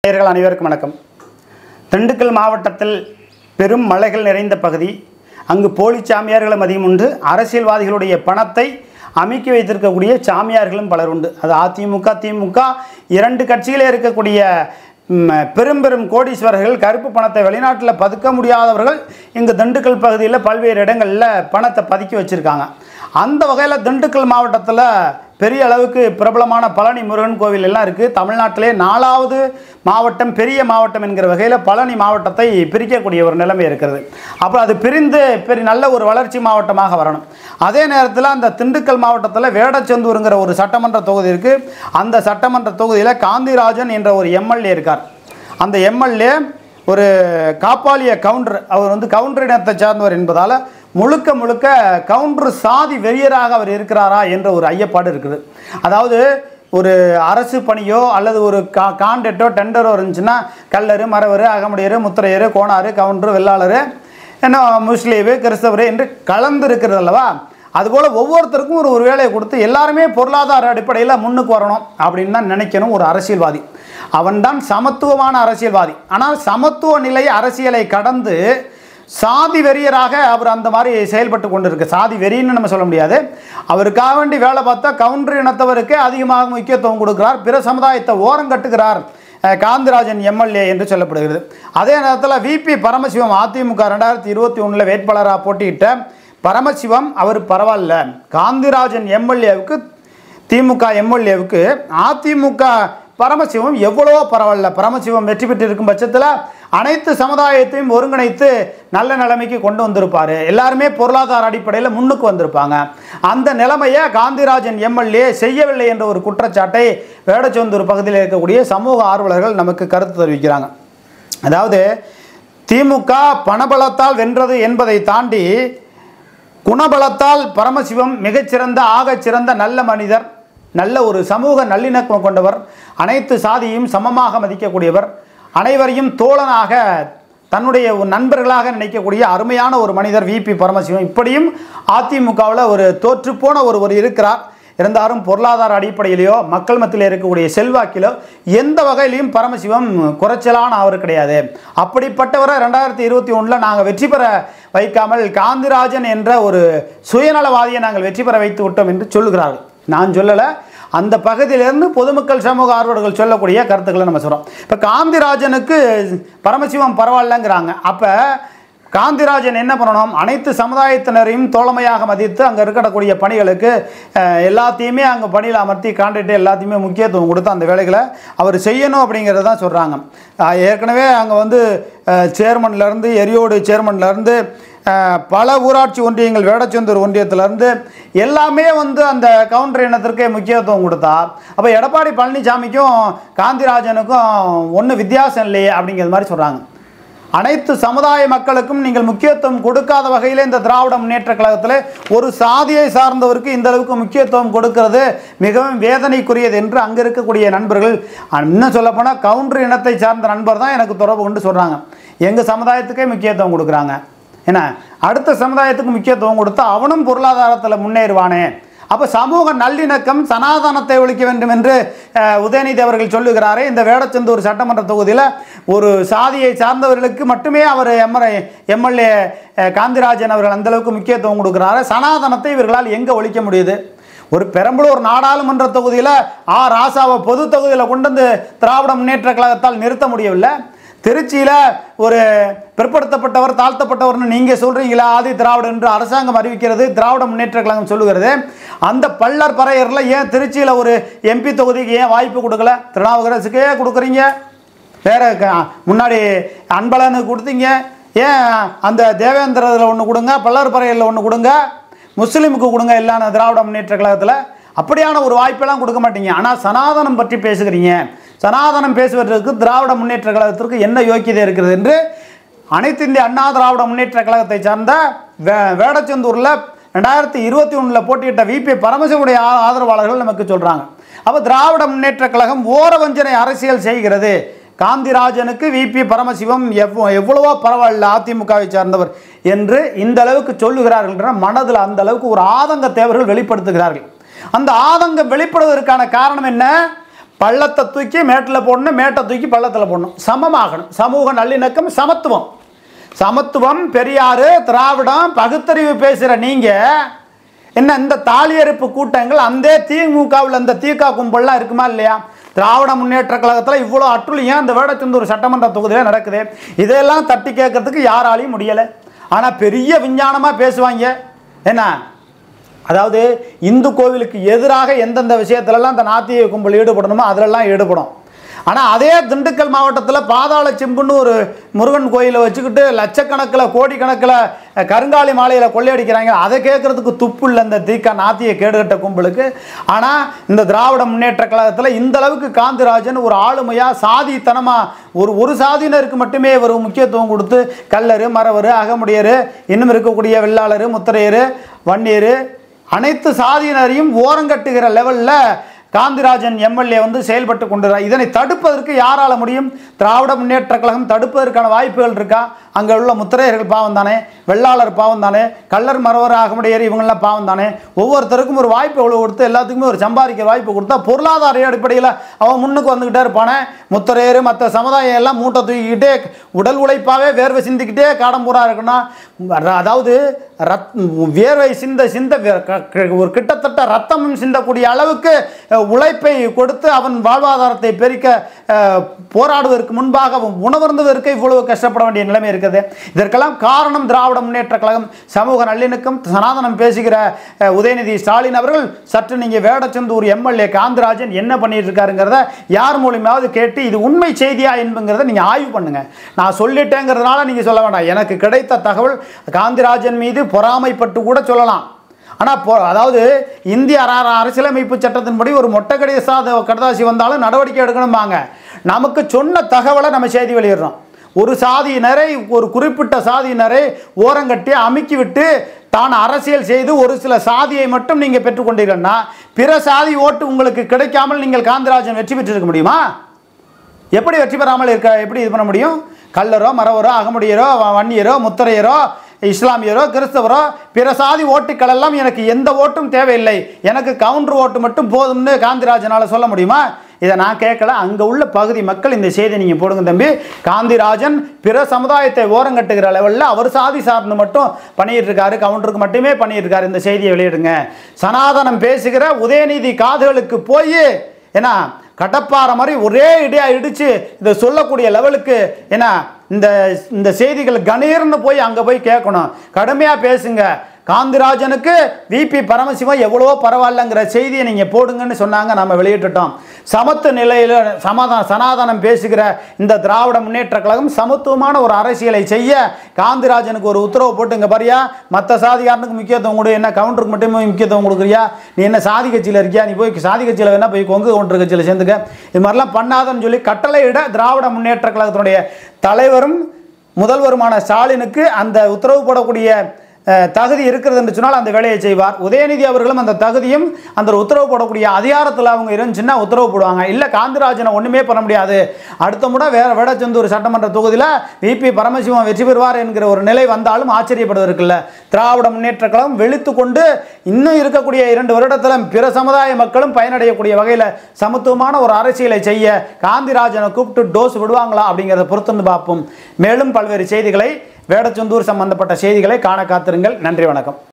நேயர்கள் அனைவருக்கும் வணக்கம். திண்டுக்கல் மாவட்டத்தில் பெரும் மலைகள் நிறைந்த பகுதி. அங்கு போலி சாமியார்களும் அதிகம் உண்டு. அரசியல்வாதிகளுடைய பணத்தை அமைக்கி வைத்திருக்கக்கூடிய சாமியார்களும் பலர் உண்டு. அது அதிமுக திமுக இரண்டு கட்சிகளே இருக்கக்கூடிய பெரும் பெரும் கோடீஸ்வரர்கள், கருப்பு பணத்தை வெளிநாட்டில் பதுக்க முடியாதவர்கள் இங்கு திண்டுக்கல் பகுதியில் பல்வேறு இடங்களில் பணத்தை பதுக்கி வச்சுருக்காங்க. அந்த வகையில் திண்டுக்கல் மாவட்டத்தில் பெரிய அளவுக்கு பிரபலமான பழனி முருகன் கோவில் எல்லாம் இருக்குது. தமிழ்நாட்டிலே 4வது மாவட்டம், பெரிய மாவட்டம் என்கிற வகையில் பழனி மாவட்டத்தை பிரிக்கக்கூடிய ஒரு நிலைமை இருக்கிறது. அப்புறம் அது பிரிந்து நல்ல ஒரு வளர்ச்சி மாவட்டமாக வரணும். அதே நேரத்தில் அந்த திண்டுக்கல் மாவட்டத்தில் வேடச்சந்தூருங்கிற ஒரு சட்டமன்ற தொகுதி இருக்குது. அந்த சட்டமன்ற தொகுதியில் காந்திராஜன் என்ற ஒரு எம்எல்ஏ இருக்கார். அந்த எம்எல்ஏ ஒரு காப்பாளிய கவுண்டர். அவர் கவுண்டர் இனத்தை சார்ந்தவர் என்பதால் முழுக்க முழுக்க கவுண்டர் சாதி வெறியராக அவர் இருக்கிறாரா என்ற ஒரு ஐயப்பாடு இருக்குது. அதாவது ஒரு அரசு பணியோ அல்லது ஒரு கான்ட்ராக்டோ டெண்டரோ இருந்துச்சுன்னா கல்லர், மரவர், அகமுடையர், முத்திரையர், கோணார், கவுண்டர், வெள்ளாளர், என்ன முஸ்லீம், கிறிஸ்தவர் என்று கலந்து இருக்கிறது அல்லவா? அதுபோல் ஒவ்வொருத்தருக்கும் ஒரு வேலையை கொடுத்து எல்லாருமே பொருளாதார அடிப்படையில் முன்னுக்கு வரணும் அப்படின்னு தான் நினைக்கணும் ஒரு அரசியல்வாதி. அவன்தான் சமத்துவமான அரசியல்வாதி. ஆனால் சமத்துவ நிலை அரசியலை கடந்து சாதி வெறியராக அவர் அந்த மாதிரி செயல்பட்டு கொண்டு இருக்கு. சாதி வெறின்னு நம்ம சொல்ல முடியாது. அவருக்காக வேண்டி வேலை பார்த்தா கவுண்டர் இனத்தவருக்கு அதிகமாக முக்கியத்துவம் கொடுக்கிறார். பிற சமுதாயத்தை ஓரம் கட்டுகிறார் காந்திராஜன் எம்எல்ஏ என்று சொல்லப்படுகிறது. அதே நேரத்தில் விபி பரமசிவம் அதிமுக 2021 வேட்பாளராக போட்டியிட்ட பரமசிவம் அவர் பரவாயில்ல. காந்திராஜன் எம்எல்ஏவுக்கு, திமுக எம்எல்ஏவுக்கு அதிமுக பரமசிவம் எவ்வளவோ பரவாயில்ல. பரமசிவம் வெற்றி பெற்று இருக்கும் பட்சத்தில் அனைத்து சமுதாயத்தையும் ஒருங்கிணைத்து நல்ல நிலைமைக்கு கொண்டு வந்திருப்பார். எல்லாருமே பொருளாதார அடிப்படையில் முன்னுக்கு வந்திருப்பாங்க. அந்த நிலைமையை காந்திராஜன் எம்எல்ஏ செய்யவில்லை என்ற ஒரு குற்றச்சாட்டை வேடச்சந்தூர் பகுதியில் இருக்கக்கூடிய சமூக ஆர்வலர்கள் நமக்கு கருத்து தெரிவிக்கிறாங்க. அதாவது திமுக பணபலத்தால் வென்றது என்பதை தாண்டி குணபலத்தால் பரமசிவம் மிகச்சிறந்த, ஆகச்சிறந்த நல்ல மனிதர், நல்ல ஒரு சமூக நல்லிணக்கம் கொண்டவர், அனைத்து சாதியையும் சமமாக மதிக்கக்கூடியவர், அனைவரையும் தோழனாக தன்னுடைய நண்பர்களாக நினைக்கக்கூடிய அருமையான ஒரு மனிதர் விபி பரமசிவம். இப்படியும் அதிமுகவில் ஒரு தோற்றுப்போன ஒருவர் இருக்கிறார். இருந்தாலும் பொருளாதார அடிப்படையிலேயோ மக்கள் மத்தியில் இருக்கக்கூடிய செல்வாக்கிலோ எந்த வகையிலையும் பரமசிவம் குறைச்சலான அவர் கிடையாது. அப்படிப்பட்டவரை 2021 நாங்கள் வெற்றி பெற வைக்காமல் காந்திராஜன் என்ற ஒரு சுயநலவாதியை நாங்கள் வெற்றி பெற வைத்து விட்டோம் என்று சொல்லுகிறார்கள். நான் சொல்லலை, அந்த பகுதியிலிருந்து பொதுமக்கள் சமூக ஆர்வலர்கள் சொல்லக்கூடிய கருத்துக்களை நம்ம சொல்கிறோம். இப்போ காந்திராஜனுக்கு பரமசிவம் பரவாயில்லைங்கிறாங்க. அப்போ காந்திராஜன் என்ன பண்ணணும்? அனைத்து சமுதாயத்தினரையும் தோழமையாக மதித்து அங்கே இருக்கக்கூடிய பணிகளுக்கு எல்லாத்தையுமே அங்கே பணியில் அமர்த்தி கான்ட்ராக்ட் எல்லாத்தையுமே முக்கியத்துவம் கொடுத்து அந்த வேலைகளை அவர் செய்யணும் அப்படிங்கிறத தான் சொல்கிறாங்க. ஏற்கனவே அங்கே சேர்மன்லேருந்து, எரியோடு சேர்மன்லேருந்து, பல ஊராட்சி ஒன்றியங்கள், வேடச்சந்தூர் ஒன்றியத்திலேருந்து எல்லாமே அந்த கவுண்டர் இனத்திற்கே முக்கியத்துவம் கொடுத்தா அப்போ எடப்பாடி பழனிசாமிக்கும் காந்திராஜனுக்கும் ஒன்றும் வித்தியாசம் இல்லையே அப்படிங்கிற மாதிரி சொல்கிறாங்க. அனைத்து சமுதாய மக்களுக்கும் நீங்கள் முக்கியத்துவம் கொடுக்காத வகையில் இந்த திராவிட முன்னேற்ற கழகத்தில் ஒரு சாதியை சார்ந்தவருக்கு இந்த அளவுக்கு முக்கியத்துவம் கொடுக்கிறது மிகவும் வேதனைக்குரியது என்று அங்கே இருக்கக்கூடிய நண்பர்கள், இன்னும் சொல்லப்போனால் கவுண்டர் இனத்தை சார்ந்த நண்பர் தான் எனக்கு தொடர்பு கொண்டு சொல்கிறாங்க. எங்கள் சமுதாயத்துக்கே முக்கியத்துவம் கொடுக்குறாங்க, ஏன்னா அடுத்த சமுதாயத்துக்கு முக்கியத்துவம் கொடுத்தா அவனும் பொருளாதாரத்தில் முன்னேறுவானே. அப்போ சமூக நல்லிணக்கம், சனாதனத்தை ஒழிக்க வேண்டும் என்று உதயநிதி அவர்கள் சொல்லுகிறாரே. இந்த வேடச்சந்தூர் சட்டமன்ற தொகுதியில் ஒரு சாதியை சார்ந்தவர்களுக்கு மட்டுமே அவர் எம்எல்ஏ காந்திராஜன் அவர்கள் அந்தளவுக்கு முக்கியத்துவம் கொடுக்குறாரு. சனாதனத்தை இவர்களால் எங்கே ஒழிக்க முடியுது? ஒரு பெரம்பலூர் நாடாளுமன்ற தொகுதியில் ராசாவை பொது தொகுதியில் கொண்டு வந்து திராவிட முன்னேற்ற கழகத்தால் நிறுத்த முடியவில்லை. திருச்சியில் ஒரு பிற்படுத்தப்பட்டவர், தாழ்த்தப்பட்டவர்னு நீங்கள் சொல்கிறீங்களா? ஆதி திராவிட என்று அரசாங்கம் அறிவிக்கிறது, திராவிட முன்னேற்ற கழகம் சொல்லுகிறது. அந்த பள்ளர் பறையரில் ஏன் திருச்சியில் ஒரு எம்பி தொகுதிக்கு ஏன் வாய்ப்பு கொடுக்கல? திருநாவுக்கரசுக்கே கொடுக்குறீங்க, வேற முன்னாடி அன்பழகனுக்கு கொடுத்தீங்க, ஏன் அந்த தேவேந்திரத்தில் ஒன்று கொடுங்க, பள்ளர் பறையரில் ஒன்று கொடுங்க, முஸ்லீமுக்கு கொடுங்க, எல்லாம் திராவிட முன்னேற்ற கழகத்தில் அப்படியான ஒரு வாய்ப்பெல்லாம் கொடுக்க மாட்டீங்க. ஆனால் சனாதனம் பற்றி பேசுகிறீங்க. சனாதனம் பேசுவதற்கு திராவிட முன்னேற்ற கழகத்திற்கு என்ன யோக்கியதை இருக்கிறது என்று அனைத்து இந்திய அண்ணா திராவிட முன்னேற்ற கழகத்தை சார்ந்த வேடச்சந்தூரில் 2021 போட்டியிட்ட விபி பரமசிவனுடைய ஆதரவாளர்கள் நமக்கு சொல்கிறாங்க. அப்போ திராவிட முன்னேற்ற கழகம் ஓர வஞ்சனை அரசியல் செய்கிறது. காந்திராஜனுக்கு விபி பரமசிவம் எவ்வளவோ பரவாயில்ல அதிமுகவை சார்ந்தவர் என்று இந்த அளவுக்கு சொல்லுகிறார்கள் என்ற மனதில் அந்த அளவுக்கு ஒரு ஆதங்கத்தை அவர்கள் வெளிப்படுத்துகிறார்கள். அந்த ஆதங்கம் வெளிப்படுவதற்கான காரணம் என்ன? பள்ளத்தை தூக்கி மேட்டில் போடணும், மேட்டை தூக்கி பள்ளத்தில் போடணும். சமமாகணும். சமூக நல்லிணக்கம், சமத்துவம். சமத்துவம், பெரியார், திராவிடம், பகுத்தறிவு பேசுகிற நீங்கள் என்ன இந்த தாலியறுப்பு கூட்டங்கள் அந்த திமுகவில் அந்த திக கும்பல்லாம் இருக்குமா இல்லையா? திராவிட முன்னேற்ற கழகத்தில் இவ்வளோ அட்டுழியம் அந்த வேடச்சந்தூர் சட்டமன்ற தொகுதியில் நடக்குது. இதெல்லாம் தட்டி கேட்கறதுக்கு யாராலையும் முடியலை. ஆனால் பெரிய விஞ்ஞானமாக பேசுவாங்க. என்ன, அதாவது இந்து கோவிலுக்கு எதிராக எந்தெந்த விஷயத்துலலாம் அந்த நாத்திய கும்பல் ஈடுபடணுமோ அதிலெல்லாம் ஈடுபடும். ஆனால் அதே திண்டுக்கல் மாவட்டத்தில் பாதாள செம்புன்னு ஒரு முருகன் கோயிலை வச்சுக்கிட்டு லட்சக்கணக்கில் கோடிக்கணக்கில் கருங்காலி மாலையில் கொள்ளையடிக்கிறாங்க. அதை கேட்குறதுக்கு துப்பு இல்லை இந்த தீக்கா நாத்திய கேடுகட்ட கும்பலுக்கு. ஆனால் இந்த திராவிட முன்னேற்ற கழகத்தில் இந்த அளவுக்கு காந்திராஜன் ஒரு ஆளுமையாக சாதித்தனமாக ஒரு சாதியினருக்கு மட்டுமே ஒரு முக்கியத்துவம் கொடுத்து கல்லர், மறவர், அகமுடையர், இன்னும் இருக்கக்கூடிய வெள்ளாளர், முத்திரையர், வன்னியர் அனைத்து சாதியினரையும் ஓரங்கட்டுகிற லெவலில் காந்திராஜன் எம்எல்ஏ வந்து செயல்பட்டு கொண்டிருக்கிறார். இதனை தடுப்பதற்கு யாரால முடியும்? திராவிட முன்னேற்ற கழகம் தடுப்பதற்கான வாய்ப்புகள் இருக்கா? அங்கே உள்ள முத்திரையர்கள் பாவம் தானே, வெள்ளாளர் பாவம் தானே, கல்லர், மறவர், அகமுடையர் இவங்கெல்லாம் பாவம் தானே. ஒவ்வொருத்தருக்கும் ஒரு வாய்ப்பு எவ்வளோ கொடுத்து எல்லாத்துக்குமே ஒரு சம்பாதிக்கிற வாய்ப்பு கொடுத்தா பொருளாதார அடிப்படையில் அவன் முன்னுக்கு வந்துக்கிட்டே இருப்பானே. முத்திரையர் மற்ற சமுதாயம் எல்லாம் மூட்டை தூக்கிக்கிட்டே உடல் உழைப்பாகவே வேர்வை சிந்திக்கிட்டே காடம்பூரா இருக்குன்னா, அதாவது வேர்வை சிந்த சிந்த ஒரு கிட்டத்தட்ட ரத்தமும் சிந்தக்கூடிய அளவுக்கு உழைப்பை கொடுத்து அவன் வாழ்வாதாரத்தை பெருக்க போராடுவதற்கு முன்பாக உணவருந்துவதற்கு இவ்வளவு கஷ்டப்பட வேண்டிய நிலைமை இருக்குது. இதற்கெல்லாம் காரணம் திராவிட முன்னேற்ற கழகம், சமூக நல்லிணக்கம், சனாதனம் பேசுகிற உதயநிதி ஸ்டாலின் அவர்கள். சற்று நீங்கள் வேடச்சந்தூர் எம்எல்ஏ காந்திராஜன் என்ன பண்ணிட்டு இருக்காருங்கிறத யார் மூலியமாவது கேட்டு இது உண்மை செய்தியா என்பங்கிறத நீங்கள் ஆய்வு பண்ணுங்க. நான் சொல்லிட்டேங்கிறதுனால நீங்கள் சொல்ல வேண்டாம். எனக்கு கிடைத்த தகவல் காந்திராஜன் மீது பொறாமைப்பட்டு கூட சொல்லலாம். ஆனால் அதாவது இந்திய அரசியலமைப்பு சட்டத்தின்படி ஒரு மொட்டைக்கடி கடிதாசி வந்தாலும் நடவடிக்கை எடுக்கணும்பாங்க. நமக்கு சொன்ன தகவலை நம்ம செய்தி வெளியிடுறோம். ஒரு சாதியினரை, ஒரு குறிப்பிட்ட சாதியினரை ஓரங்கட்டி அமுக்கி விட்டு தான் அரசியல் செய்து ஒரு சில சாதியை மட்டும் நீங்கள் பெற்றுக்கொண்டீங்கன்னா பிற சாதி ஓட்டு உங்களுக்கு கிடைக்காமல் நீங்கள் காந்திராஜன் வெற்றி பெற்றிருக்க முடியுமா? எப்படி வெற்றி பெறாமல் எப்படி இது பண்ண முடியும்? கல்லரோ, மறவரோ, அகமுடையரோ, வன்னியரோ, முத்திரையரோ, இஸ்லாமியரோ, கிறிஸ்தவரோ, பிற சாதி ஓட்டுக்கள் எல்லாம் எனக்கு எந்த ஓட்டும் தேவையில்லை, எனக்கு கவுண்டர் ஓட்டு மட்டும் போதும்னு காந்திராஜனால் சொல்ல முடியுமா? இதை நான் கேட்கல. அங்கே உள்ள பகுதி மக்கள் இந்த செய்தியை நீங்கள் போடுங்க தம்பி. காந்திராஜன் பிற சமுதாயத்தை ஓரங்கட்டுகிற லெவலில் அவர் சாதி சார்ந்து மட்டும் பண்ணிட்டு இருக்காரு, கவுண்டருக்கு மட்டுமே பண்ணிட்டு இருக்காரு. இந்த செய்தியை வெளியிடுங்க. சனாதனம் பேசுகிற உதயநிதி காதுகளுக்கு போய் ஏன்னா கடப்பாறை மாதிரி ஒரே இடையாக இடித்து இதை சொல்லக்கூடிய லெவலுக்கு ஏன்னா இந்த செய்திகள் கணீர்னு போய் அங்கே போய் கேட்கணும். கடுமையாக பேசுங்க. காந்திராஜனுக்கு விபி பரமசிவம் எவ்வளவோ பரவாயில்லைங்கிற செய்தியை நீங்கள் போடுங்கன்னு சொன்னாங்க. நம்ம வெளியிட்டுட்டோம். சமத்துவ நிலையில் சனாதனம் பேசுகிற இந்த திராவிட முன்னேற்ற கழகம் சமத்துவமான ஒரு அரசியலை செய்ய காந்திராஜனுக்கு ஒரு உத்தரவு போட்டு இங்கே பாரியா, மற்ற சாதிகாரனுக்கு முக்கியத்துவம் கொடு, என்ன கவுண்டருக்கு மட்டுமே முக்கியத்துவம் கொடுக்குறியா, நீ என்ன சாதி கட்சியில் இருக்கியா, நீ போய் சாதி கட்சியில் வேணா போய் கொங்கு கவுண்டர் கட்சியில் சேர்ந்துக்க, இது மாதிரிலாம் பண்ணாதன்னு சொல்லி கட்டளையிட திராவிட முன்னேற்ற கழகத்தினுடைய தலைவரும் முதல்வருமான ஸ்டாலினுக்கு அந்த உத்தரவு போடக்கூடிய தகுதி இருக்கிறது என்று சொன்னால் அந்த வேலையை செய்வார். உதயநிதி அவர்களும் அந்த தகுதியும் அந்த உத்தரவு போடக்கூடிய அதிகாரத்தில் அவங்க இருந்துச்சுன்னா உத்தரவு போடுவாங்க. இல்லை காந்திராஜனை ஒன்றுமே பண்ண முடியாது, அடுத்த முறை வேடச்சந்தூர் சட்டமன்ற தொகுதியில் விபி பரமசிவம் வெற்றி பெறுவார் என்கிற ஒரு நிலை வந்தாலும் ஆச்சரியப்படுவதற்கில்ல. திராவிட முன்னேற்ற கழகம் வெளுத்து கொண்டு இன்னும் இருக்கக்கூடிய 2 வருடத்தில் பிற சமுதாய மக்களும் பயனடையக்கூடிய வகையில் சமத்துவமான ஒரு அரசியலை செய்ய காந்திராஜனை கூப்பிட்டு டோஸ் விடுவாங்களா அப்படிங்கிறத பொறுத்திருந்து பார்ப்போம். மேலும் பல்வேறு செய்திகளை வேடச்சந்தூர் சம்பந்தப்பட்ட செய்திகளை காண காத்திருங்கள். நன்றி, வணக்கம்.